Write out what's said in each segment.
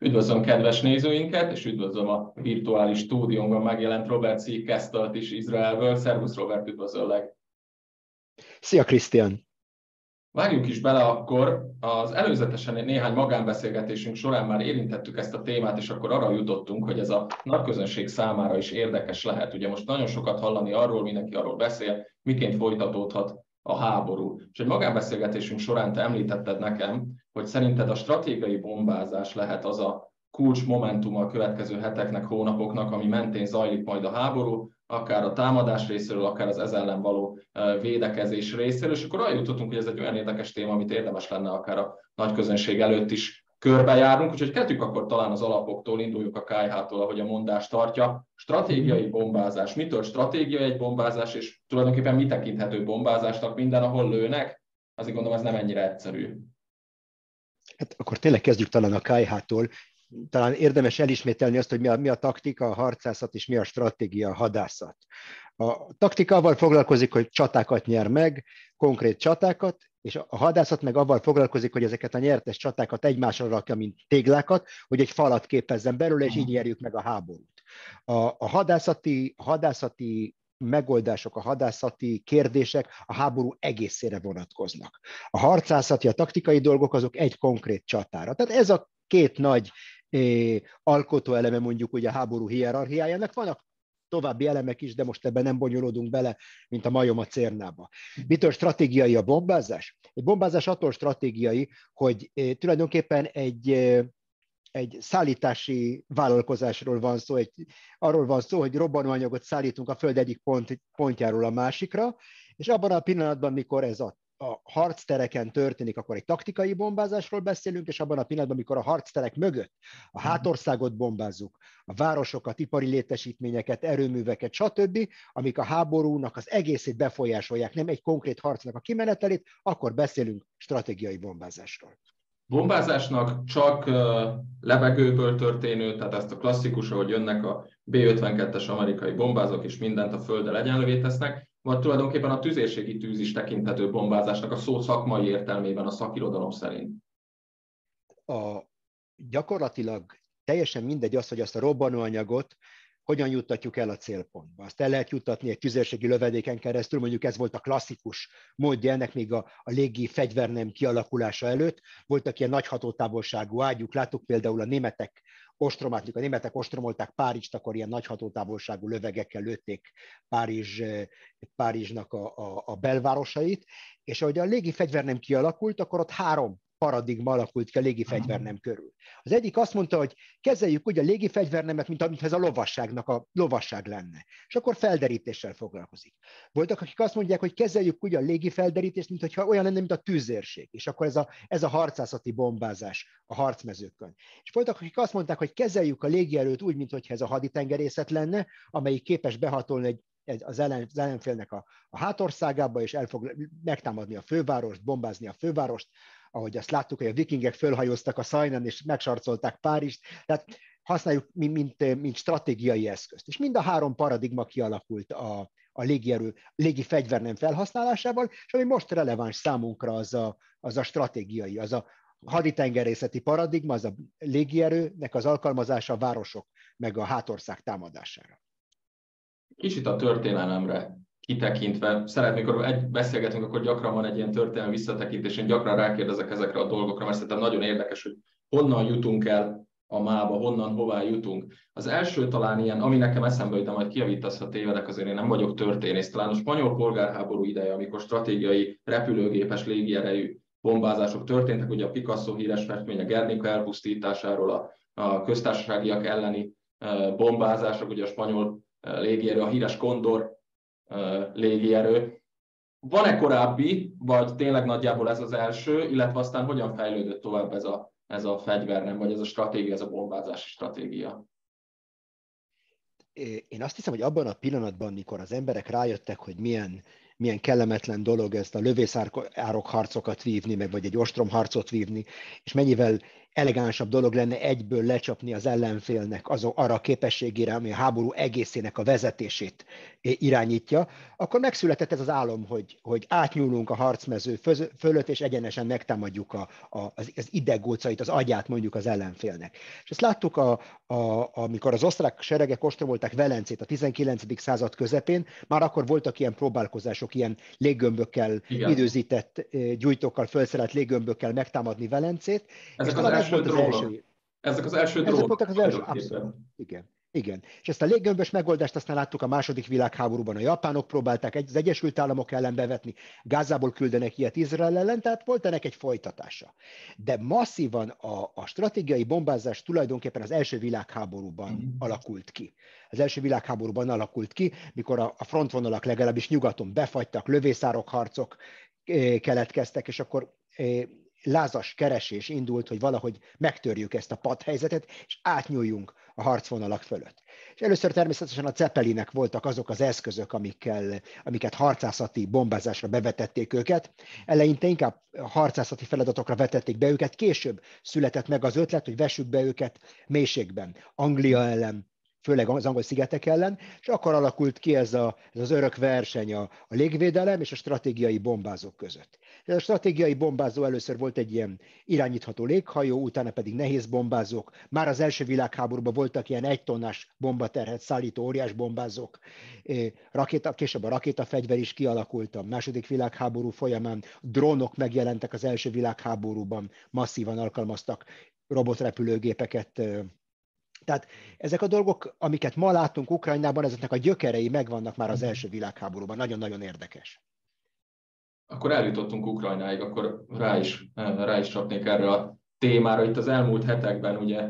Üdvözlöm kedves nézőinket, és üdvözlöm a virtuális stúdiónkban megjelent Robert C. Kestelt is Izraelből. Szervusz Robert, üdvözöllek! Szia Krisztián! Vágjunk is bele akkor, az előzetesen néhány magánbeszélgetésünk során már érintettük ezt a témát, és akkor arra jutottunk, hogy ez a nagyközönség számára is érdekes lehet. Ugye most nagyon sokat hallani arról, mindenki arról beszél, miként folytatódhat a háború. És egy magánbeszélgetésünk során te említetted nekem, hogy szerinted a stratégiai bombázás lehet az a kulcs momentuma a következő heteknek, hónapoknak, ami mentén zajlik majd a háború, akár a támadás részéről, akár az ez ellen való védekezés részéről, és akkor arra jutottunk, hogy ez egy olyan érdekes téma, amit érdemes lenne akár a nagy közönség előtt is körbejárnunk, úgyhogy kezdjük akkor talán az alapoktól, induljuk a KH-tól, ahogy a mondás tartja. Stratégiai bombázás. Mitől stratégiai egy bombázás, és tulajdonképpen mi tekinthető bombázásnak? Minden, ahol lőnek? Azért gondolom, ez nem ennyire egyszerű. Hát akkor tényleg kezdjük talán a KH-tól. Talán érdemes elismételni azt, hogy mi a taktika, a harcászat és mi a stratégia, a hadászat. A taktikával foglalkozik, hogy csatákat nyer meg, konkrét csatákat, és a hadászat meg avval foglalkozik, hogy ezeket a nyertes csatákat egymásra rakja, mint téglákat, hogy egy falat képezzen belőle, és így nyerjük meg a háborút. A hadászati megoldások, a hadászati kérdések a háború egészére vonatkoznak. A harcászati, a taktikai dolgok azok egy konkrét csatára. Tehát ez a két nagy alkotóeleme mondjuk ugye a háború hierarchiájának. Vannak további elemek is, de most ebben nem bonyolódunk bele, mint a majom a cérnába. Mitől stratégiai a bombázás? Egy bombázás attól stratégiai, hogy tulajdonképpen egy szállítási vállalkozásról van szó, arról van szó, hogy robbanóanyagot szállítunk a föld egyik pontjáról a másikra, és abban a pillanatban, mikor ez a harctereken történik, akkor egy taktikai bombázásról beszélünk, és abban a pillanatban, amikor a harcterek mögött a hátországot bombázzuk, a városokat, ipari létesítményeket, erőműveket, stb., amik a háborúnak az egészét befolyásolják, nem egy konkrét harcnak a kimenetelét, akkor beszélünk stratégiai bombázásról. Bombázásnak csak levegőből történő, tehát ezt a klasszikus, ahogy jönnek a B-52-es amerikai bombázók, és mindent a földdel egyenlővé tesznek, vagy tulajdonképpen a tüzérségi tűz is tekinthető bombázásnak a szó szakmai értelmében, a szakirodalom szerint? Gyakorlatilag teljesen mindegy az, hogy azt a robbanóanyagot hogyan juttatjuk el a célpontba. Azt el lehet juttatni egy tüzérségi lövedéken keresztül, mondjuk ez volt a klasszikus módja ennek még a légi fegyvernem kialakulása előtt. Voltak ilyen nagy hatótávolságú ágyuk, láttuk például a németek ostromolták Párizst, akkor ilyen nagy hatótávolságú lövegekkel lőtték Párizsnak a belvárosait, és ahogy a légi fegyvernem kialakult, akkor ott három paradigma alakult ki a légifegyvernem körül. Az egyik azt mondta, hogy kezeljük úgy a légifegyvernemet, mint ez a lovasság lenne. És akkor felderítéssel foglalkozik. Voltak, akik azt mondják, hogy kezeljük úgy a légifelderítést, mintha olyan lenne, mint a tüzérség. És akkor ez a harcászati bombázás a harcmezőkön. És voltak, akik azt mondták, hogy kezeljük a légierőt úgy, mintha ez a haditengerészet lenne, amelyik képes behatolni az ellenfélnek a hátországába, és el fog megtámadni a fővárost, bombázni a fővárost, ahogy azt láttuk, hogy a vikingek fölhajóztak a Szajnán, és megsarcolták Párizst, tehát használjuk, mint stratégiai eszközt. És mind a három paradigma kialakult a légi fegyvernem felhasználásával, és ami most releváns számunkra, az a stratégiai, az a haditengerészeti paradigma, az a légierőnek az alkalmazása a városok meg a hátország támadására. Kicsit a történelemre kitekintve, szeretnék, amikor beszélgetünk, akkor gyakran van egy ilyen történelmi visszatekintés, én gyakran rákérdezek ezekre a dolgokra, mert szerintem nagyon érdekes, hogy honnan jutunk el a mába, honnan, hová jutunk. Az első talán ilyen, ami nekem eszembe jut, de majd kijavítasz, ha tévedek, azért én nem vagyok történész, talán a spanyol polgárháború ideje, amikor stratégiai, repülőgépes légierejű bombázások történtek, ugye a Picasso híres festménye Guernica elpusztításáról, a köztársaságiak elleni bombázások, ugye a spanyol légierő, a híres Condor légierő. Van-e korábbi, vagy tényleg nagyjából ez az első, illetve aztán hogyan fejlődött tovább ez a fegyvernem, vagy ez a stratégia, ez a bombázási stratégia? Én azt hiszem, hogy abban a pillanatban, mikor az emberek rájöttek, hogy milyen kellemetlen dolog ezt a lövészárok harcokat vívni, meg vagy egy ostromharcot vívni, és mennyivel elegánsabb dolog lenne egyből lecsapni az ellenfélnek arra a képességére, ami a háború egészének a vezetését irányítja, akkor megszületett ez az álom, hogy átnyúlunk a harcmező fölött, és egyenesen megtámadjuk az idegócait, az agyát mondjuk az ellenfélnek. És ezt láttuk, amikor az osztrák seregek ostromolták Velencét a 19. század közepén, már akkor voltak ilyen próbálkozások, ilyen léggömbökkel, időzített gyújtókkal felszerelt léggömbökkel megtámadni Velencét. Ezek az első drónok. Ezek az első drónok. Ezek voltak az első, abszolút. Igen. Igen. És ezt a léggömbös megoldást aztán láttuk a második világháborúban. A japánok próbálták az Egyesült Államok ellen bevetni, Gázából küldenek ilyet Izrael ellen, tehát volt ennek egy folytatása. De masszívan a stratégiai bombázás tulajdonképpen az első világháborúban alakult ki. Az első világháborúban alakult ki, mikor a frontvonalak legalábbis nyugaton befagytak, lövészárok harcok keletkeztek, és akkor lázas keresés indult, hogy valahogy megtörjük ezt a padhelyzetet, és átnyúljunk a harcvonalak fölött. És először természetesen a Zeppelinek voltak azok az eszközök, amiket harcászati bombázásra bevetették őket. Eleinte inkább harcászati feladatokra vetették be őket, később született meg az ötlet, hogy vessük be őket mélységben, Anglia ellen, főleg az angol szigetek ellen, és akkor alakult ki ez az örök verseny a légvédelem és a stratégiai bombázók között. Ez a stratégiai bombázó először volt egy ilyen irányítható léghajó, utána pedig nehéz bombázók. Már az első világháborúban voltak ilyen 1 tonnás bombaterhet szállító óriás bombázók. Később a rakétafegyver is kialakult a második világháború folyamán. Drónok megjelentek az első világháborúban, masszívan alkalmaztak robotrepülőgépeket. Tehát ezek a dolgok, amiket ma látunk Ukrajnában, ezeknek a gyökerei megvannak már az első világháborúban. Nagyon-nagyon érdekes. Akkor eljutottunk Ukrajnáig, akkor rá is csapnék erre a témára. Itt az elmúlt hetekben ugye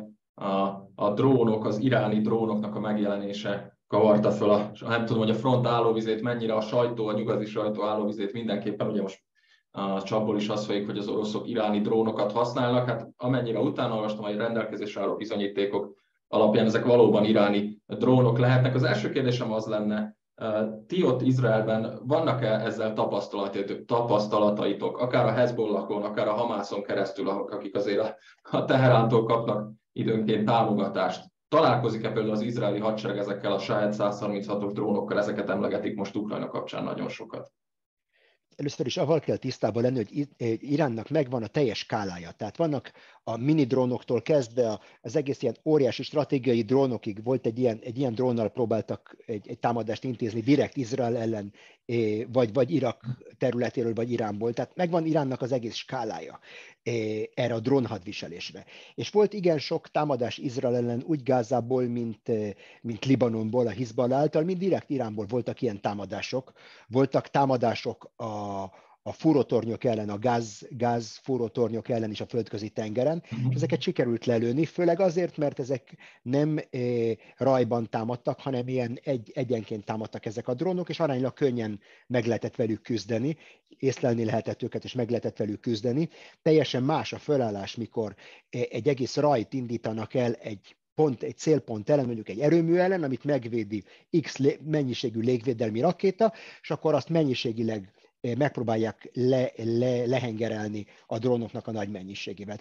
a drónok, az iráni drónoknak a megjelenése kavarta föl nem tudom, hogy a front állóvizét mennyire, a nyugati sajtó állóvizét mindenképpen, ugye most a csapból is az folyik, hogy az oroszok iráni drónokat használnak. Hát amennyire utána olvastam, hogy rendelkezésre álló bizonyítékok alapján ezek valóban iráni drónok lehetnek. Az első kérdésem az lenne, ti ott Izraelben vannak-e ezzel tapasztalataitok, akár a Hezbollahon, akár a Hamászon keresztül, akik azért a Teherántól kapnak időnként támogatást? Találkozik-e például az izraeli hadsereg ezekkel a Shahed 136-os drónokkal, ezeket emlegetik most Ukrajna kapcsán nagyon sokat? Először is avval kell tisztában lenni, hogy Iránnak megvan a teljes skálája. Tehát vannak a mini drónoktól kezdve az egész ilyen óriási stratégiai drónokig. Volt egy ilyen drónnal próbáltak egy támadást intézni direkt Izrael ellen, vagy Irak területéről, vagy Iránból. Tehát megvan Iránnak az egész skálája erre a drónhadviselésre. És volt igen sok támadás Izrael ellen úgy Gázából, mint Libanonból, a Hizballah által, mint direkt Iránból voltak ilyen támadások. Voltak támadások a fúrótornyok ellen, a gáz fúrótornyok ellen is a földközi tengeren, és ezeket sikerült lelőni, főleg azért, mert ezek nem rajban támadtak, hanem ilyen egyenként támadtak ezek a drónok, és aránylag könnyen meg lehetett velük küzdeni, észlelni lehetett őket, és meg lehetett velük küzdeni. Teljesen más a fölállás, mikor egy egész rajt indítanak el egy célpont ellen, mondjuk egy erőmű ellen, amit megvédi X mennyiségű légvédelmi rakéta, és akkor azt mennyiségileg megpróbálják lehengerelni a drónoknak a nagy mennyiségével.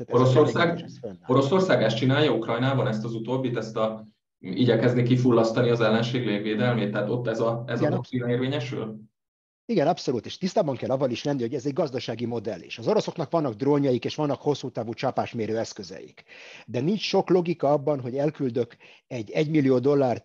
Oroszország ezt csinálja Ukrajnában, ezt az utóbbit, igyekezni kifullasztani az ellenség légvédelmét? Tehát ott ez a doktrína érvényesül? Igen, abszolút, és tisztában kell avval is lenni, hogy ez egy gazdasági modell is. Az oroszoknak vannak drónjaik, és vannak hosszú távú csapásmérő eszközeik. De nincs sok logika abban, hogy elküldök egy $1 millió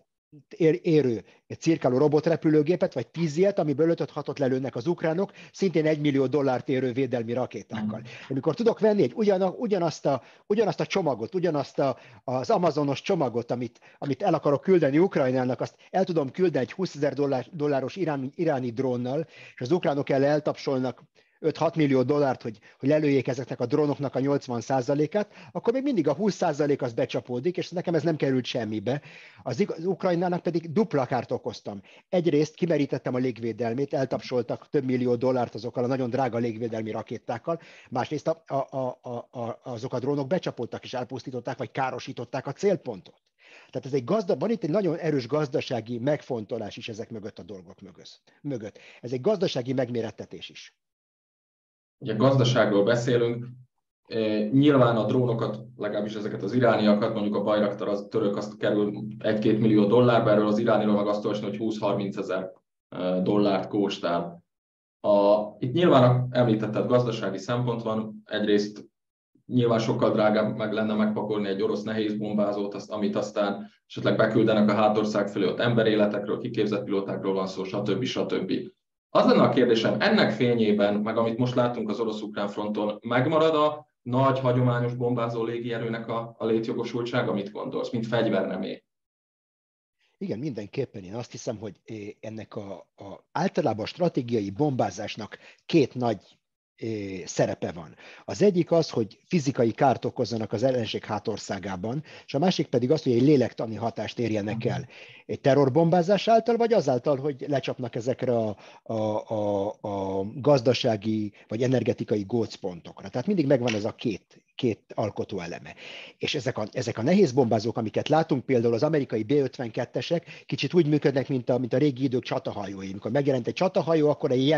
érő cirkáló robotrepülőgépet, vagy 10 ilyet, amiből 5-6-ot lelőnek az ukránok, szintén $1 millió érő védelmi rakétákkal. Amikor tudok venni ugyanazt a csomagot, az amazonos csomagot, amit el akarok küldeni Ukrajnának, azt el tudom küldeni egy $20,000 iráni drónnal, és az ukránok eltapsolnak 5-6 millió dollárt, hogy lelőjék ezeknek a drónoknak a 80%-át, akkor még mindig a 20% az becsapódik, és nekem ez nem került semmibe. Az Ukrajnának pedig dupla kárt okoztam. Egyrészt kimerítettem a légvédelmét, eltapsoltak több millió dollárt azokkal a nagyon drága légvédelmi rakétákkal, másrészt azok a drónok becsapódtak és elpusztították, vagy károsították a célpontot. Tehát van itt egy nagyon erős gazdasági megfontolás is ezek mögött a dolgok mögött. Ez egy gazdasági megmérettetés is. Ugye gazdaságról beszélünk, Nyilván a drónokat, legalábbis ezeket az irániakat, mondjuk a Bayraktar, az török, azt kerül 1-2 millió dollárba, erről az irániról meg azt olvasni, hogy 20-30 ezer dollárt kóstál. Itt nyilván említetted, gazdasági szempont van, egyrészt nyilván sokkal drágább meg lenne megpakolni egy orosz nehézbombázót, amit aztán esetleg beküldenek a hátország felé, ott emberéletekről, kiképzett pilótákról van szó, stb. Stb. Az lenne a kérdésem, ennek fényében, meg amit most látunk az orosz-ukrán fronton, megmarad a nagy, hagyományos bombázó légierőnek a létjogosultsága? Mit gondolsz, mint fegyvernemé? Igen, mindenképpen én azt hiszem, hogy ennek általában a stratégiai bombázásnak két nagy szerepe van. Az egyik az, hogy fizikai kárt okozzanak az ellenség hátországában, és a másik pedig az, hogy egy lélektani hatást érjenek el. Egy terrorbombázás által, vagy azáltal, hogy lecsapnak ezekre a gazdasági vagy gócpontokra. Tehát mindig megvan ez a két alkotó eleme. És ezek a nehéz bombázók, amiket látunk, például az amerikai B-52-esek, kicsit úgy működnek, mint a régi idők csatahajói. Amikor megjelent egy csatahajó, akkor egy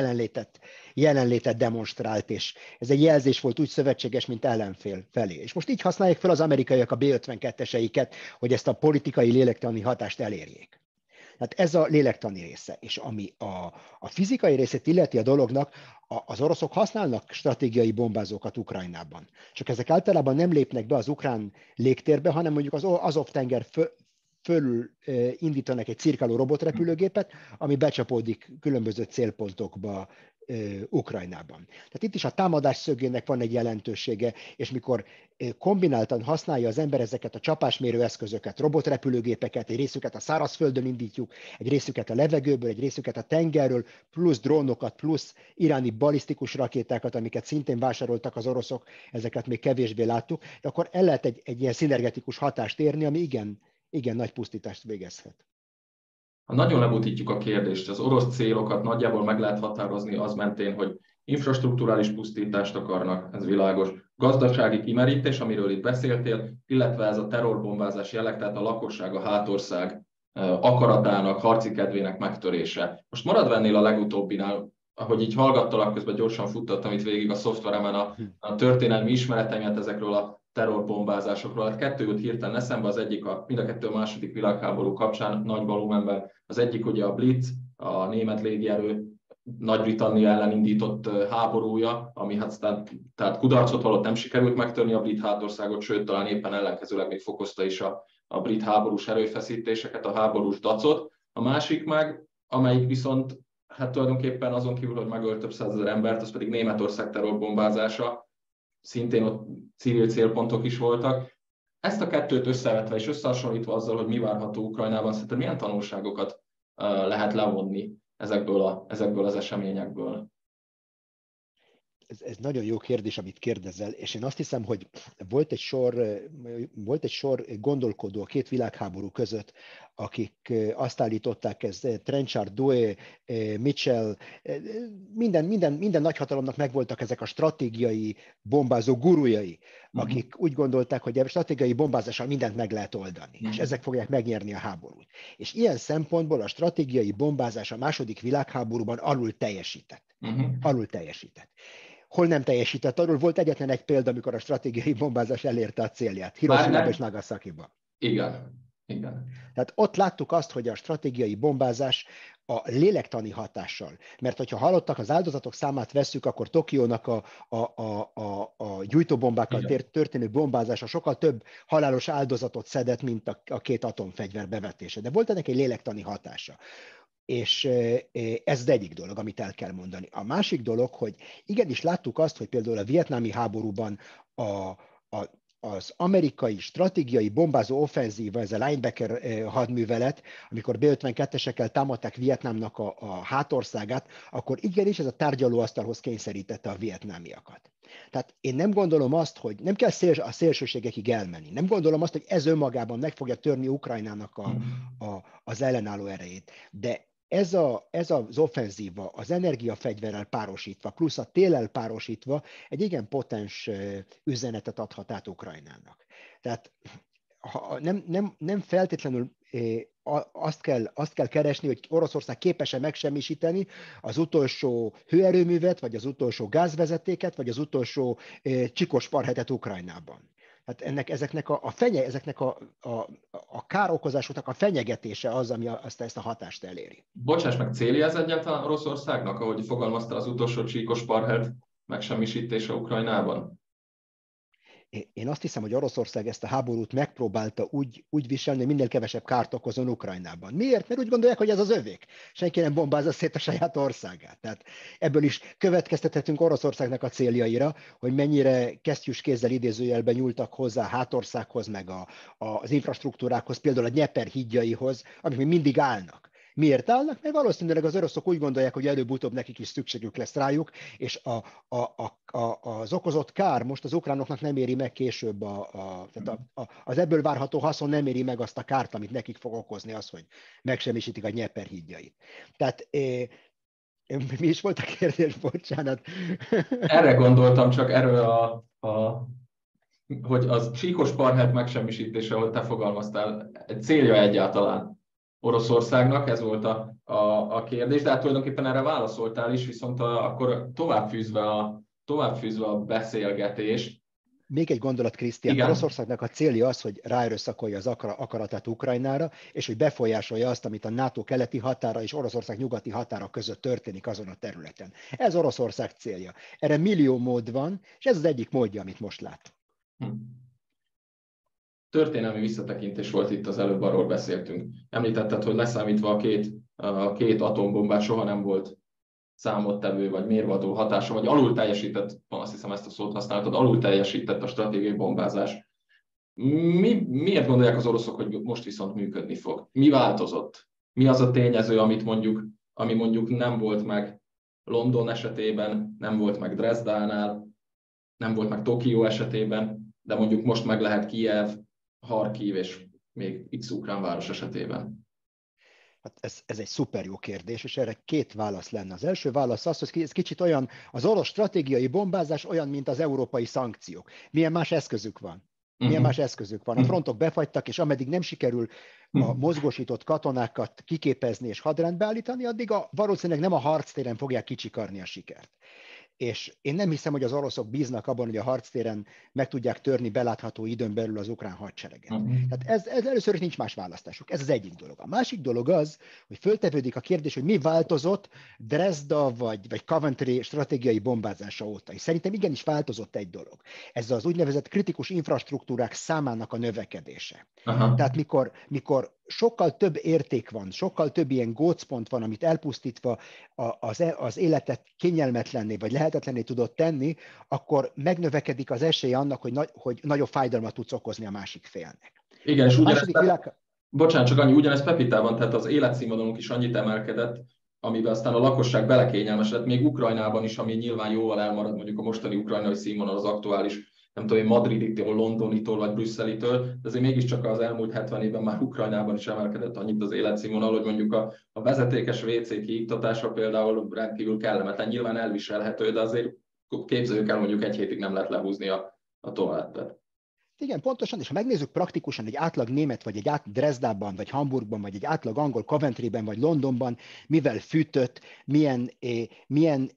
jelenlétet demonstrált, és ez egy jelzés volt úgy szövetséges, mint ellenfél felé. És most így használják fel az amerikaiak a B-52-eseiket, hogy ezt a politikai lélektani hatást elérjék. Tehát ez a lélektani része. És ami a fizikai részét illeti a dolognak, az oroszok használnak stratégiai bombázókat Ukrajnában. Csak ezek általában nem lépnek be az ukrán légtérbe, hanem mondjuk az Azov-tenger fölül indítanak egy cirkáló robotrepülőgépet, ami becsapódik különböző célpontokba Ukrajnában. Tehát itt is a támadás szögének van egy jelentősége, és mikor kombináltan használja az ember ezeket a csapásmérő eszközöket, robotrepülőgépeket, egy részüket a szárazföldön indítjuk, egy részüket a levegőből, egy részüket a tengerről, plusz drónokat, plusz iráni balisztikus rakétákat, amiket szintén vásároltak az oroszok, ezeket még kevésbé láttuk, de akkor el lehet egy ilyen szinergetikus hatást érni, ami igen nagy pusztítást végezhet. Ha nagyon lebutítjuk a kérdést, az orosz célokat nagyjából meg lehet határozni az mentén, hogy infrastrukturális pusztítást akarnak, ez világos, gazdasági kimerítés, amiről itt beszéltél, illetve ez a terrorbombázás jelleg, tehát a lakosság, a hátország akaratának, harci kedvének megtörése. Most maradva ennél a legutóbbinál, ahogy így hallgattalak, közben gyorsan futtattam itt végig a szoftveremen a történelmi ismereteimet ezekről a terrorbombázásokról. Hát kettő jut hirtelen eszembe, az egyik mind a kettő a második világháború kapcsán nagy volumenben. Az egyik ugye a Blitz, a német légierő Nagy-Britannia ellen indított háborúja, ami tehát kudarcot vallott, nem sikerült megtörni a brit hátországot, sőt, talán éppen ellenkezőleg még fokozta is a brit háborús erőfeszítéseket, a háborús dacot. A másik meg, amelyik viszont hát tulajdonképpen azon kívül, hogy megölt több százezer embert, az pedig Németország terrorbombázása, szintén ott civil célpontok is voltak. Ezt a kettőt összevetve és összehasonlítva azzal, hogy mi várható Ukrajnában, szerintem milyen tanulságokat lehet levonni ezekből az eseményekből? Ez nagyon jó kérdés, amit kérdezel, és én azt hiszem, hogy volt egy sor gondolkodó a két világháború között, akik azt állították, ez Trenchard, Douay, Mitchell, minden nagyhatalomnak megvoltak ezek a stratégiai bombázó gurujai, akik úgy gondolták, hogy a stratégiai bombázással mindent meg lehet oldani, és ezek fogják megnyerni a háborút. És ilyen szempontból a stratégiai bombázás a második világháborúban alul teljesített. Hol nem teljesített? Arról volt egyetlen egy példa, amikor a stratégiai bombázás elérte a célját. Hiroshima és Nagasakiba. Igen. Tehát ott láttuk azt, hogy a stratégiai bombázás a lélektani hatással. Mert hogyha hallottak az áldozatok számát vesszük, akkor Tokiónak a gyújtóbombákkal történő bombázása sokkal több halálos áldozatot szedett, mint a két atomfegyver bevetése. De volt ennek egy lélektani hatása. És ez az egyik dolog, amit el kell mondani. A másik dolog, hogy igenis láttuk azt, hogy például a vietnámi háborúban az amerikai stratégiai bombázó offenzíva, ez a linebacker hadművelet, amikor B-52-esekkel támadták Vietnámnak a hátországát, akkor igenis ez a tárgyalóasztalhoz kényszerítette a vietnámiakat. Tehát én nem gondolom azt, hogy nem kell a szélsőségekig elmenni. Nem gondolom azt, hogy ez önmagában meg fogja törni Ukrajnának az ellenálló erejét. De ez az offenzíva, az energiafegyverrel párosítva, plusz a téllel párosítva egy igen potens üzenetet adhat át Ukrajnának. Tehát nem feltétlenül azt kell keresni, hogy Oroszország képes-e megsemmisíteni az utolsó hőerőművet, vagy az utolsó gázvezetéket, vagy az utolsó csikos parhetet Ukrajnában. Hát ezeknek a károkozásoknak a fenyegetése az, ami ezt a hatást eléri. Bocsáss meg, célja ez egyáltalán Oroszországnak, ahogy fogalmazta az utolsó csíkos parhet megsemmisítése Ukrajnában? Én azt hiszem, hogy Oroszország ezt a háborút megpróbálta úgy viselni, hogy minél kevesebb kárt okozon Ukrajnában. Miért? Mert úgy gondolják, hogy ez az övék. Senki nem bombázza szét a saját országát. Tehát ebből is következtethetünk Oroszországnak a céljaira, hogy mennyire kesztyűs kézzel idézőjelben nyúltak hozzá a hátországhoz, meg az infrastruktúrákhoz, például a Dnyeper hídjaihoz, amik még mindig állnak. Miért állnak? Mert valószínűleg az oroszok úgy gondolják, hogy előbb-utóbb nekik is szükségük lesz rájuk, és az okozott kár most az ukránoknak nem éri meg később, az ebből várható haszon nem éri meg azt a kárt, amit nekik fog okozni az, hogy megsemmisítik a Dnyeper hídjait. Tehát mi is volt a kérdés, bocsánat? Erre gondoltam, csak erről hogy az csíkos parhet megsemmisítése, ahogy te fogalmaztál, egy célja egyáltalán Oroszországnak, ez volt a kérdés, de hát tulajdonképpen erre válaszoltál is, viszont akkor továbbfűzve a beszélgetést. Még egy gondolat, Krisztián. Oroszországnak a célja az, hogy ráerőszakolja az akaratát Ukrajnára, és hogy befolyásolja azt, amit a NATO keleti határa és Oroszország nyugati határa között történik azon a területen. Ez Oroszország célja. Erre millió mód van, és ez az egyik módja, amit most lát. Történelmi visszatekintés volt itt, az előbb arról beszéltünk. Említetted, hogy leszámítva a két atombombát soha nem volt számottevő vagy mérvadó hatása, vagy alul teljesített, azt hiszem ezt a szót használtad, alul teljesített a stratégiai bombázás. Miért gondolják az oroszok, hogy most viszont működni fog? Mi változott? Mi az a tényező, ami mondjuk nem volt meg London esetében, nem volt meg Dresdánál, nem volt meg Tokió esetében, de mondjuk most meg lehet Kijev, Harkiv és még x ukrán város esetében? Hát ez egy szuper jó kérdés, és erre két válasz lenne. Az első válasz az, hogy ez kicsit olyan, az orosz stratégiai bombázás olyan, mint az európai szankciók. Milyen más eszközük van? Milyen más eszközük van? A frontok befagytak, és ameddig nem sikerül a mozgósított katonákat kiképezni és hadrendbe állítani, addig valószínűleg nem a harctéren fogják kicsikarni a sikert. És én nem hiszem, hogy az oroszok bíznak abban, hogy a harctéren meg tudják törni belátható időn belül az ukrán hadsereget. Tehát ez először is nincs más választásuk. Ez az egyik dolog. A másik dolog az, hogy föltevődik a kérdés, hogy mi változott Dresda vagy Coventry stratégiai bombázása óta. És szerintem igenis változott egy dolog. Ez az úgynevezett kritikus infrastruktúrák számának a növekedése. Tehát mikor sokkal több érték van, sokkal több ilyen gócpont van, amit elpusztítva az életet kényelmetlenné vagy lehetetlenné tudott tenni, akkor megnövekedik az esély annak, hogy nagyobb fájdalmat tudsz okozni a másik félnek. Igen, és bocsánat, csak annyi, ugyanez Pepitában, tehát az életszínvonalunk is annyit emelkedett, amiben aztán a lakosság belekényelmesedett, még Ukrajnában is, ami nyilván jóval elmarad, mondjuk a mostani ukrajnai színvonal az aktuális, nem tudom, Madriditól, Londonitól vagy Brüsszelitől, de azért mégiscsak az elmúlt 70 évben már Ukrajnában is emelkedett annyit az életszínvonal, hogy mondjuk a vezetékes WC kiiktatása például rendkívül kellemetlen, nyilván elviselhető, de azért képzeljük el, mondjuk egy hétig nem lehet lehúzni a toaletet. Igen, pontosan, és ha megnézzük praktikusan egy átlag német, vagy egy Dresdában, vagy Hamburgban, vagy egy átlag angol Coventryben, vagy Londonban, mivel fűtött, milyen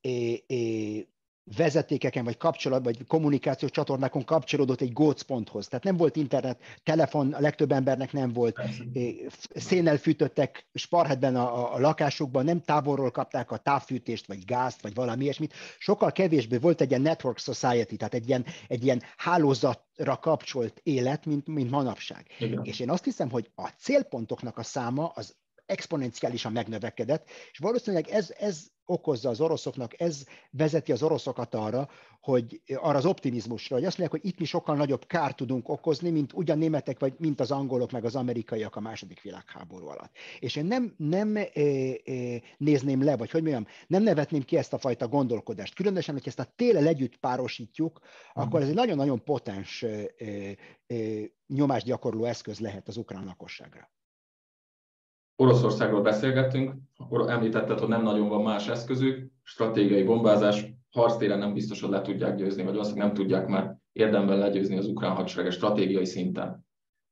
vezetékeken, vagy vagy kommunikációs csatornákon kapcsolódott egy gócponthoz. Tehát nem volt internet, telefon, a legtöbb embernek nem volt, szénnel fűtöttek sparhetben a lakásukban, nem távolról kapták a távfűtést, vagy gázt, vagy valami ilyesmit. Sokkal kevésbé volt egy ilyen network society, tehát egy ilyen hálózatra kapcsolt élet, mint manapság. Igen. És én azt hiszem, hogy a célpontoknak a száma az exponenciálisan megnövekedett, és valószínűleg ez okozza az oroszoknak, ez vezeti az oroszokat arra az optimizmusra, hogy azt mondják, hogy itt mi sokkal nagyobb kárt tudunk okozni, mint ugyan németek, vagy mint az angolok, meg az amerikaiak a második világháború alatt. És én nem nézném le, vagy hogy mondjam, nem nevetném ki ezt a fajta gondolkodást. Különösen, hogy ezt a téllel együtt párosítjuk, akkor ez egy nagyon-nagyon potens nyomásgyakorló eszköz lehet az ukrán lakosságra. Oroszországról beszélgettünk, akkor említetted, hogy nem nagyon van más eszközük, stratégiai bombázás, harctéren nem biztos, hogy le tudják győzni, vagy azt nem tudják már érdemben legyőzni az ukrán hadsereget stratégiai szinten.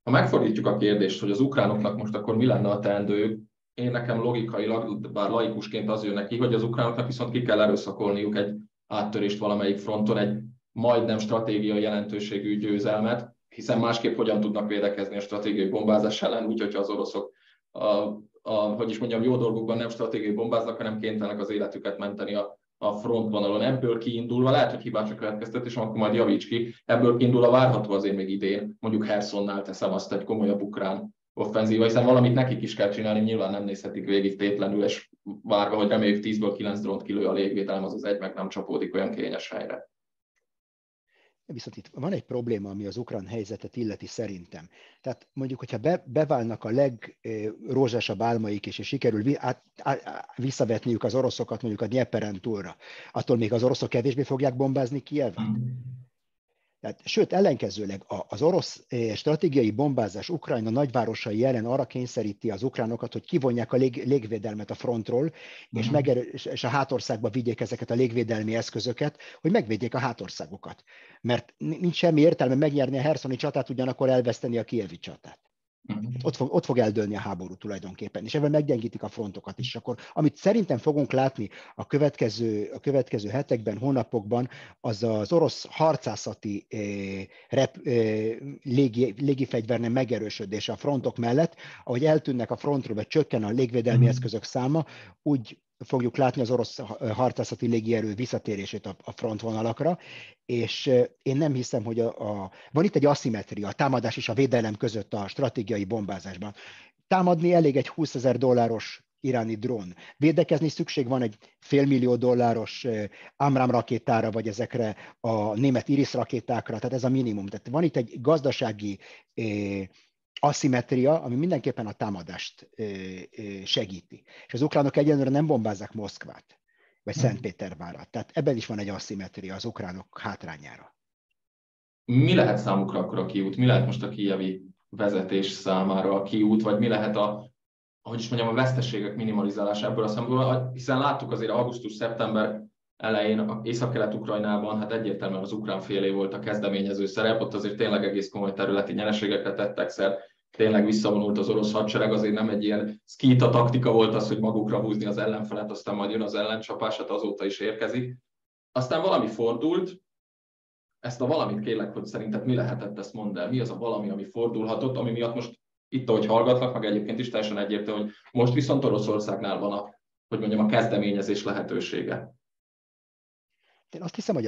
Ha megfordítjuk a kérdést, hogy az ukránoknak most akkor mi lenne a teendő, én nekem logikailag, bár laikusként az jön neki, hogy az ukránoknak viszont ki kell erőszakolniuk egy áttörést valamelyik fronton, egy majdnem stratégiai jelentőségű győzelmet, hiszen másképp hogyan tudnak védekezni a stratégiai bombázás ellen, úgy, hogyha az oroszok hogy is mondjam, jó dolgokban nem stratégiai bombáznak, hanem kénytelenek az életüket menteni a frontvonalon. Ebből kiindulva, lehet, hogy hibás a következtetés, akkor majd javíts ki, ebből kiindulva várható azért még idén, mondjuk Hersonnál teszem azt egy komolyabb ukrán offenzíva, hiszen valamit nekik is kell csinálni, nyilván nem nézhetik végig tétlenül, és várva, hogy reméljük 10-ből 9 drónt kilő a légvédelem, az egy meg nem csapódik olyan kényes helyre. Viszont itt van egy probléma, ami az ukrán helyzetet illeti szerintem. Tehát mondjuk, hogyha beválnak a legrózsásabb álmaik, és sikerül visszavetniük az oroszokat mondjuk a Dnyeperen túlra, attól még az oroszok kevésbé fogják bombázni Kijevet? Tehát, sőt, ellenkezőleg az orosz stratégiai bombázás Ukrajna nagyvárosai ellen arra kényszeríti az ukránokat, hogy kivonják a légvédelmet a frontról, és a hátországba vigyék ezeket a légvédelmi eszközöket, hogy megvédjék a hátországokat. Mert nincs semmi értelme megnyerni a herszoni csatát, ugyanakkor elveszteni a kijevi csatát. Ott fog eldőlni a háború tulajdonképpen, és ebben meggyengítik a frontokat is. Akkor, amit szerintem fogunk látni a következő hetekben, hónapokban, az orosz harcászati légifegyvernek megerősödése a frontok mellett, ahogy eltűnnek a frontról, vagy csökken a légvédelmi eszközök száma, úgy fogjuk látni az orosz harcászati légierő visszatérését a frontvonalakra, és én nem hiszem, hogy van itt egy aszimetria, a támadás és a védelem között a stratégiai bombázásban. Támadni elég egy $20,000 iráni drón. Védekezni szükség van egy $500 millió Amram rakétára, vagy ezekre a német Iris rakétákra, tehát ez a minimum. Tehát van itt egy gazdasági aszimetria, ami mindenképpen a támadást segíti. És az ukránok egyenlőre nem bombázzák Moszkvát, vagy Szentpétervárat. Tehát ebben is van egy aszimetria az ukránok hátrányára. Mi lehet számukra akkor a kiút? Mi lehet most a kijevi vezetés számára a kiút, vagy mi lehet a veszteségek minimalizálása ebből a szempontból? Hiszen láttuk azért augusztus-szeptember elején Észak-Kelet-Ukrajnában, hát egyértelműen az ukrán félé volt a kezdeményező szerep, ott azért tényleg egész komoly területi nyereségekre tettek szert, tényleg visszavonult az orosz hadsereg, azért nem egy ilyen szkíta taktika volt az, hogy magukra húzni az ellenfelet, aztán majd jön az ellencsapás, hát azóta is érkezik. Aztán valami fordult, ezt a valamit kérlek, hogy szerinted mi lehetett, ezt mondd el, mi az a valami, ami fordulhatott, ami miatt most itt, ahogy hallgatlak, meg egyébként is teljesen egyértelmű, hogy most viszont Oroszországnál van a kezdeményezés lehetősége. Én azt hiszem, hogy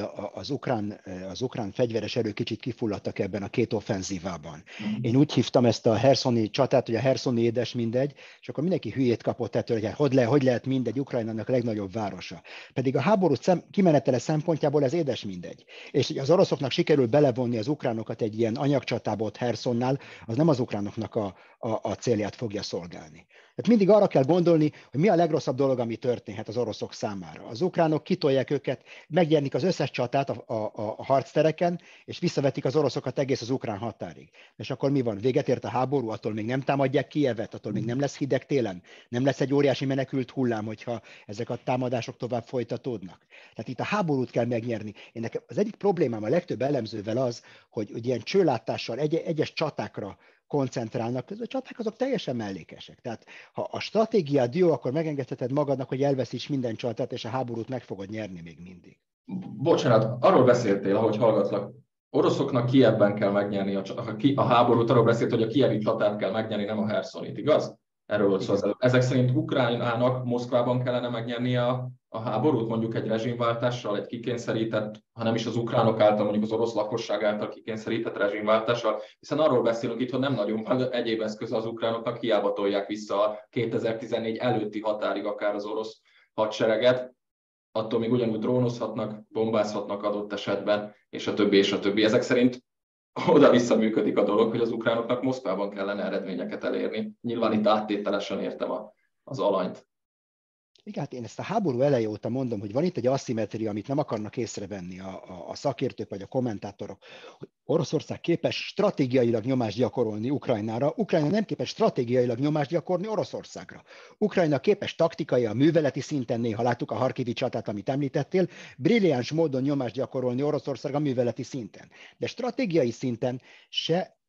az ukrán fegyveres erő kicsit kifulladtak ebben a két offenzívában. Én úgy hívtam ezt a herszoni csatát, hogy a herszoni édes mindegy, és akkor mindenki hülyét kapott ettől, hogy hogy lehet mindegy, Ukrajnának a legnagyobb városa. Pedig a háború kimenetele szempontjából ez édes mindegy. És hogy az oroszoknak sikerül belevonni az ukránokat egy ilyen anyagcsatába ott Hersonnál, az nem az ukránoknak a célját fogja szolgálni. Tehát mindig arra kell gondolni, hogy mi a legrosszabb dolog, ami történhet az oroszok számára. Az ukránok kitolják őket, megnyernik az összes csatát a harctereken, és visszavetik az oroszokat egész az ukrán határig. És akkor mi van? Véget ért a háború, attól még nem támadják Kijevet, attól még nem lesz hideg télen, nem lesz egy óriási menekült hullám, hogyha ezek a támadások tovább folytatódnak. Tehát itt a háborút kell megnyerni. Az egyik problémám a legtöbb elemzővel az, hogy ilyen csőlátással egyes csatákra koncentrálnak, a csaták azok teljesen mellékesek. Tehát ha a stratégiád jó, akkor megengedheted magadnak, hogy elveszíts minden csatát, és a háborút meg fogod nyerni még mindig. Bocsánat, arról beszéltél, ahogy hallgatlak, oroszoknak Kijevben kell megnyerni a háborút, arról beszélt, hogy a kijevi csatát kell megnyerni, nem a Hersonit, igaz? Erről volt szó az előbb. Ezek szerint Ukrajnának Moszkvában kellene megnyerni a háborút, mondjuk egy rezsimváltással, egy kikényszerített, ha nem is az ukránok által, mondjuk az orosz lakosság által kikényszerített rezsimváltással, hiszen arról beszélünk itt, hogy nem nagyon van egyéb eszköz az ukránoknak, hiába tolják vissza a 2014 előtti határig akár az orosz hadsereget, attól még ugyanúgy drónozhatnak, bombázhatnak adott esetben, és a többi, és a többi. Ezek szerint oda-vissza működik a dolog, hogy az ukránoknak Moszkvában kellene eredményeket elérni. Nyilván itt áttételesen értem az alanyt. Igen, hát én ezt a háború eleje óta mondom, hogy van itt egy aszimetria, amit nem akarnak észrevenni a szakértők vagy a kommentátorok, hogy Oroszország képes stratégiailag nyomást gyakorolni Ukrajnára, Ukrajna nem képes stratégiailag nyomást gyakorolni Oroszországra. Ukrajna képes taktikai, a műveleti szinten, néha láttuk a harkivi csatát, amit említettél, brilliáns módon nyomást gyakorolni Oroszországra a műveleti szinten. De stratégiai szinten se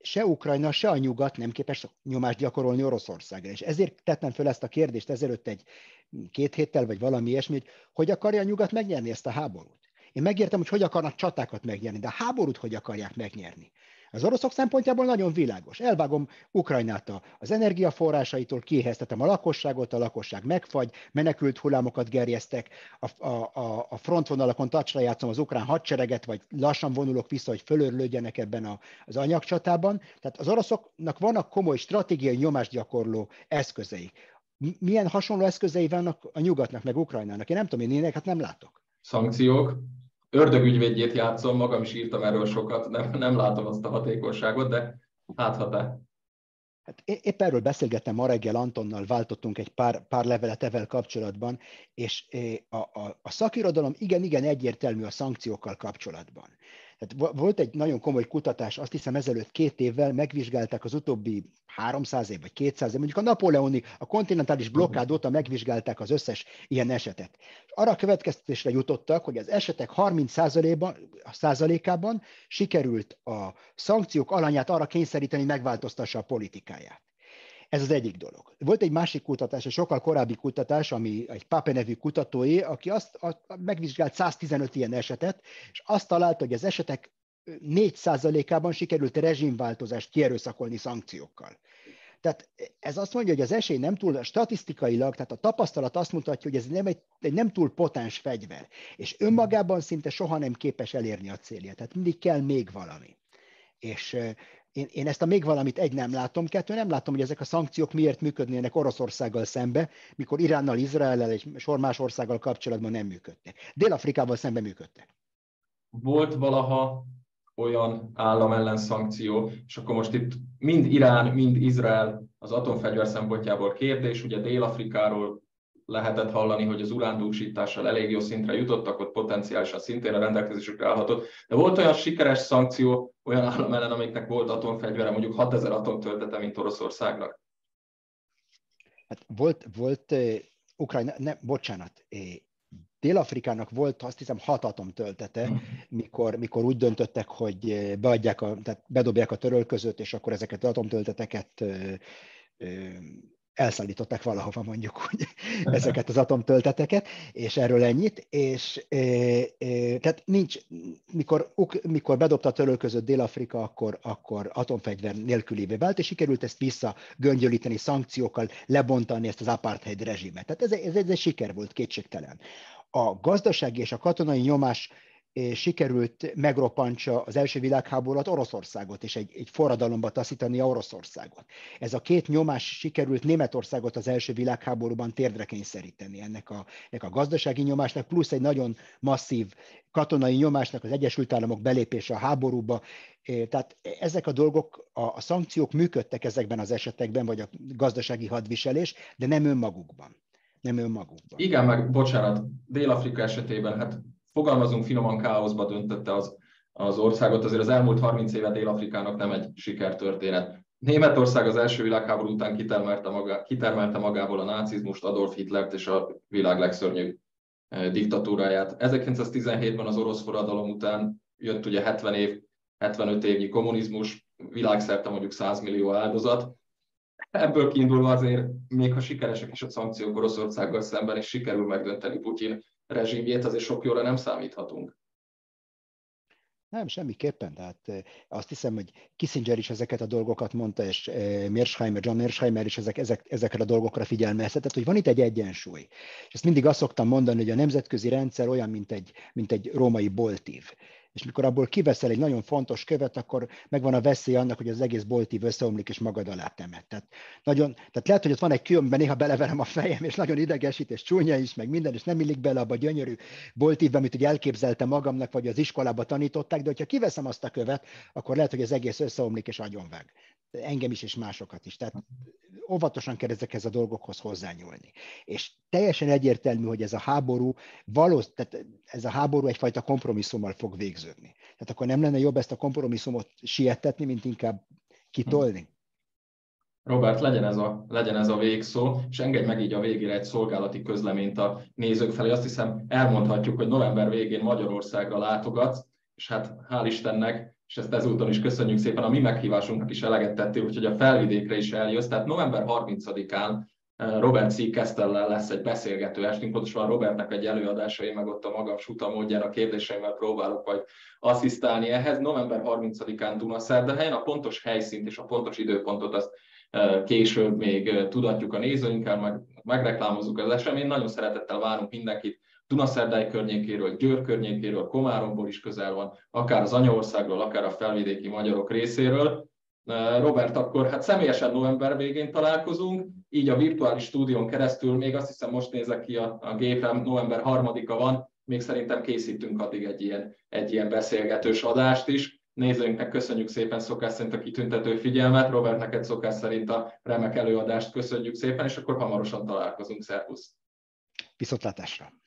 se Ukrajna, se a nyugat nem képes nyomást gyakorolni Oroszországra. És ezért tettem föl ezt a kérdést ezelőtt két héttel, vagy valami ilyesmi, hogy akarja a nyugat megnyerni ezt a háborút. Én megértem, hogy akarnak csatákat megnyerni, de a háborút hogy akarják megnyerni. Az oroszok szempontjából nagyon világos. Elvágom Ukrajnát az energiaforrásaitól, kiéheztetem a lakosság megfagy, menekült hullámokat gerjesztek, a frontvonalakon tacsra játszom az ukrán hadsereget, vagy lassan vonulok vissza, hogy fölörlődjenek ebben az anyagcsatában. Tehát az oroszoknak vannak komoly stratégiai nyomásgyakorló eszközeik. Milyen hasonló eszközei vannak a nyugatnak, meg Ukrajnának? Én nem tudom, én ilyeneket nem látok. Szankciók. Ördögügyvédjét játszom, magam is írtam erről sokat, nem látom azt a hatékonyságot, de hát ha te. Hát épp erről beszélgettem ma reggel Antonnal, váltottunk egy pár levelet ezzel kapcsolatban, és a szakirodalom igen egyértelmű a szankciókkal kapcsolatban. Tehát volt egy nagyon komoly kutatás, azt hiszem ezelőtt 2 évvel megvizsgálták az utóbbi 300 év vagy 200 év, mondjuk a napóleoni, a kontinentális blokkád óta megvizsgálták az összes ilyen esetet. És arra a következtetésre jutottak, hogy az esetek 30%-ában sikerült a szankciók alanyát arra kényszeríteni, hogy megváltoztassa a politikáját. Ez az egyik dolog. Volt egy másik kutatás, egy sokkal korábbi kutatás, ami egy Pape nevű kutatói, aki megvizsgált 115 ilyen esetet, és azt találta, hogy az esetek 4%-ában sikerült rezsimváltozást kierőszakolni szankciókkal. Tehát ez azt mondja, hogy az esély nem túl, statisztikailag, tehát a tapasztalat azt mutatja, hogy ez egy nem túl potens fegyver, és önmagában szinte soha nem képes elérni a célját, tehát mindig kell még valami. És én ezt a még valamit nem látom, 2 nem látom, hogy ezek a szankciók miért működnének Oroszországgal szembe, mikor Iránnal, Izraellel és sor más országgal kapcsolatban nem működtek. Dél-Afrikával szemben működtek. Volt valaha olyan állam ellen szankció, és akkor most itt mind Irán, mind Izrael az atomfegyver szempontjából kérdés, ugye Dél-Afrikáról lehetett hallani, hogy az urándúsítással elég jó szintre jutottak, ott potenciálisan szintén a rendelkezésükre állhatott. De volt olyan sikeres szankció olyan állam ellen, amiknek volt atomfegyvere, mondjuk 6000 atomtöltete, mint Oroszországnak? Hát volt Ukrajna, Dél-Afrikának volt, azt hiszem, 6 atomtöltete, mikor úgy döntöttek, hogy tehát bedobják a törölközőt, és akkor ezeket az atomtölteteket elszállították valahova, mondjuk úgy, ezeket az atomtölteteket, és erről ennyit, és tehát mikor bedobta a törölközőt Dél-Afrika, akkor atomfegyver nélkülévé vált, és sikerült ezt visszagöngyölíteni, szankciókkal lebontani ezt az apartheid rezsimet. Tehát ez egy siker volt, kétségtelen. A gazdasági és a katonai nyomás sikerült megroppantsa az első világháború alatt Oroszországot, és egy forradalomba taszítani Oroszországot. Ez a 2 nyomás sikerült Németországot az első világháborúban térdre kényszeríteni ennek a gazdasági nyomásnak, plusz egy nagyon masszív katonai nyomásnak, az Egyesült Államok belépése a háborúba. Tehát ezek a dolgok, a szankciók működtek ezekben az esetekben, vagy a gazdasági hadviselés, de nem önmagukban. Igen, meg bocsánat, Dél-Afrika esetében, hát fogalmazunk finoman, káoszba döntötte az országot, azért az elmúlt 30 éve Dél-Afrikának nem egy sikertörténet. Németország az első világháború után kitermelte magából a nácizmust, Adolf Hitlert és a világ legszörnyűbb diktatúráját. 1917-ben az orosz forradalom után jött ugye 75 évnyi kommunizmus, világszerte mondjuk 100 millió áldozat. Ebből kiindulva azért, még ha sikeresek is a szankciók Oroszországgal szemben, és sikerül megdönteni Putyin rezsimjét, azért sok jóra nem számíthatunk. Nem, semmiképpen. Tehát azt hiszem, hogy Kissinger is ezeket a dolgokat mondta, és John Mearsheimer is ezekre a dolgokra figyelmeztetett, hogy van itt egy egyensúly. És ezt mindig azt szoktam mondani, hogy a nemzetközi rendszer olyan, mint egy római boltív. És mikor abból kiveszel egy nagyon fontos követ, akkor megvan a veszély annak, hogy az egész boltív összeomlik és magad alá temet. Tehát lehet, hogy ott van egy kő, amiben néha beleverem a fejem, és nagyon idegesít, és csúnya is, meg minden, és nem illik bele abba a gyönyörű boltívbe, amit ugye elképzeltem magamnak, vagy az iskolába tanították, de hogyha kiveszem azt a követ, akkor lehet, hogy az egész összeomlik és agyonvág. Engem is, és másokat is. Tehát óvatosan kell ezekhez a dolgokhoz hozzányúlni. És teljesen egyértelmű, hogy ez a háború egyfajta kompromisszummal fog végződni. Tehát akkor nem lenne jobb ezt a kompromisszumot siettetni, mint inkább kitolni? Robert, legyen ez a végszó, és engedj meg így a végére egy szolgálati közleményt a nézők felé. Azt hiszem, elmondhatjuk, hogy november végén Magyarországra látogatsz, és hát hál' Istennek és ezt ezúton is köszönjük szépen, a mi meghívásunknak is eleget tettél, úgyhogy a Felvidékre is eljössz. Tehát november 30-án Robert C. Castellel lesz egy beszélgető estünk, pontosan Robertnek egy előadása, én meg ott a magam suta módján a kérdéseimmel próbálok majd asszisztálni ehhez. November 30-án Dunaszerdahelyen, a pontos helyszínt és a pontos időpontot azt később még tudatjuk a nézőinkkel, meg megreklámozzuk az eseményt. Nagyon szeretettel várunk mindenkit Dunaszerdahely környékéről, Győr környékéről, Komáromból is közel van, akár az anyaországról, akár a felvidéki magyarok részéről. Robert, akkor hát személyesen november végén találkozunk, így a virtuális stúdión keresztül, még azt hiszem most nézek ki a gépem, november 3-a van, még szerintem készítünk addig egy ilyen beszélgetős adást is. Nézőinknek köszönjük szépen szokás szerint a kitüntető figyelmet, Robert, neked szokás szerint a remek előadást köszönjük szépen, és akkor hamarosan találkozunk. Szervusz! Viszontlátásra!